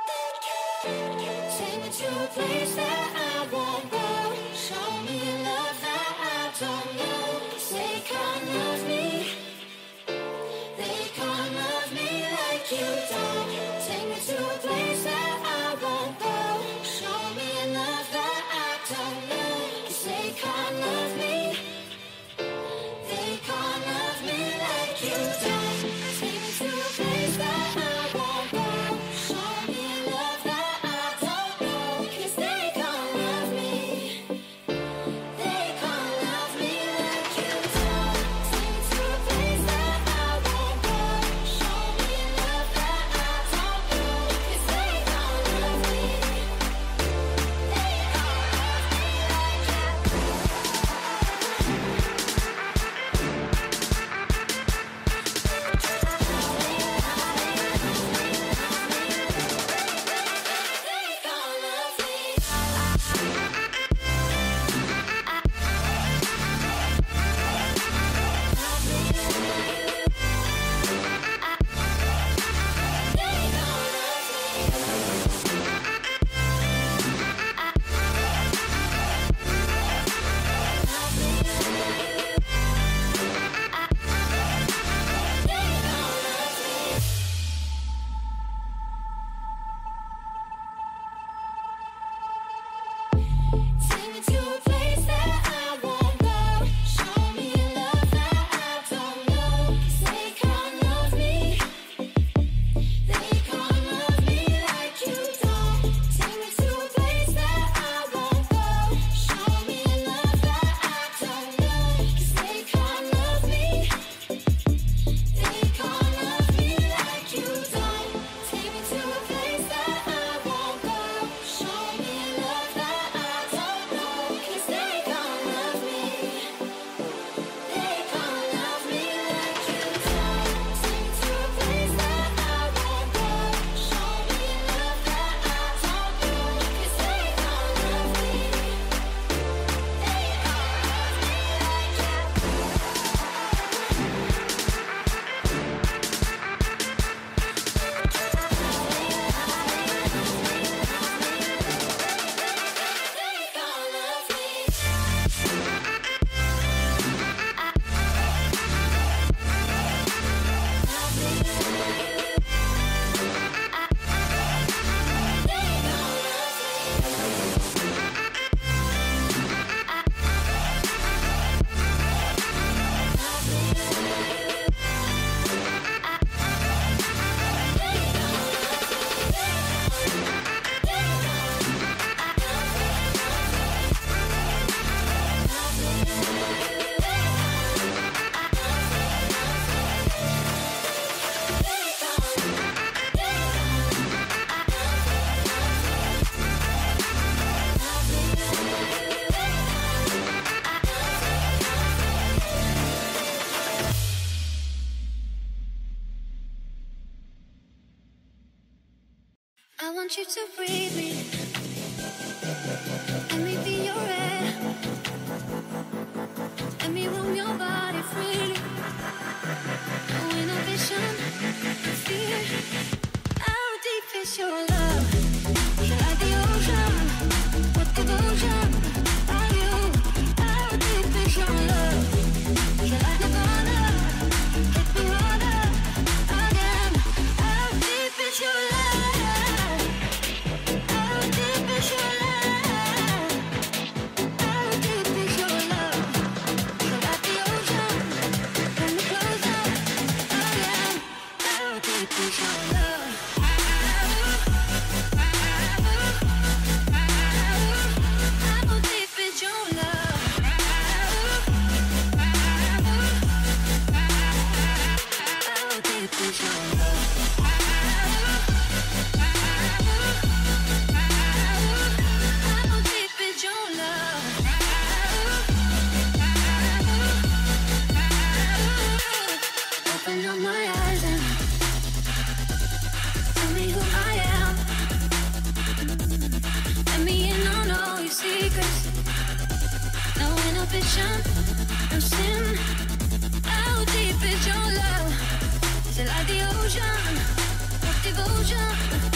Take me to a place that I won't go. Show me a love that I don't know. 'Cause they can't love me. They can't love me like you don't. Take me to a place that I won't go. Show me a love that I don't know. 'Cause they can't love me. They can't love me like you don't. Take me to a place that I won't go. Show me a love that I don't know. 'Cause they can't love me. They can't love me like you don't. Take me to a place that I won't go. Show me a love that I don't know. 'Cause they can't love me. They can't love me like you They can't love me. They can't love me. They can't love me. Take me to a place that I won't go. Show me a love that I don't know. 'Cause they can't love me. They can't love me like you don't. Take me to a place that I won't go. Show me a love that I don't know. 'Cause they can't love me. They can't love me like you don't. Take me to a place that I won't go. Show me a love that I don't know. 'Cause they can't love me. They can't love me like you don't. Take me to a place that I won't go. Show me a love that I don't know. 'Cause they can't love me. They can't love me like you. They can't love me. They can't love me. I want you to breathe me. Let me be your air. Let me roam your body freely. No inhibition, no fear. How deep is your love? You're like the ocean. What devotion are you? How deep is your love? You're like Nirvana. Hit me harder again. How deep is your love? How deep is your love? How deep is your love? You're like the ocean. When we close up again. How deep is your love? How deep is your love? How deep is your love? How deep is your love? Open up my eyes and tell me who I am. Let me in on all your secrets. No inhibition, no sin. How deep is your love? Is it like the ocean? What devotion?